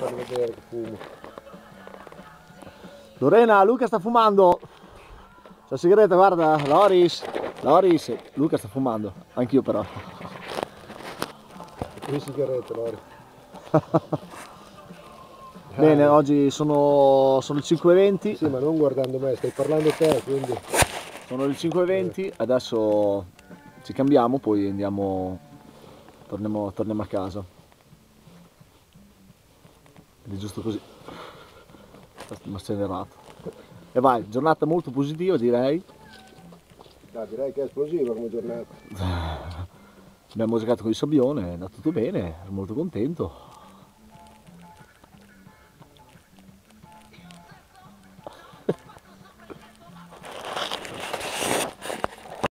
farvi vedere che fumo. Lorena, Luca sta fumando. La sigaretta, guarda, Loris, Luca sta fumando, anch'io però. Qui sigarette, Lori. Bene, oggi sono le 5:20. Sì, ma non guardando me, stai parlando te, quindi. Sono le 5:20, adesso ci cambiamo, poi andiamo, torniamo a casa. Ed è giusto così. Mi ha accelerato. E vai, giornata molto positiva direi. No, direi che è esplosiva come giornata. Abbiamo giocato con il sabbione, è andato tutto bene, sono molto contento.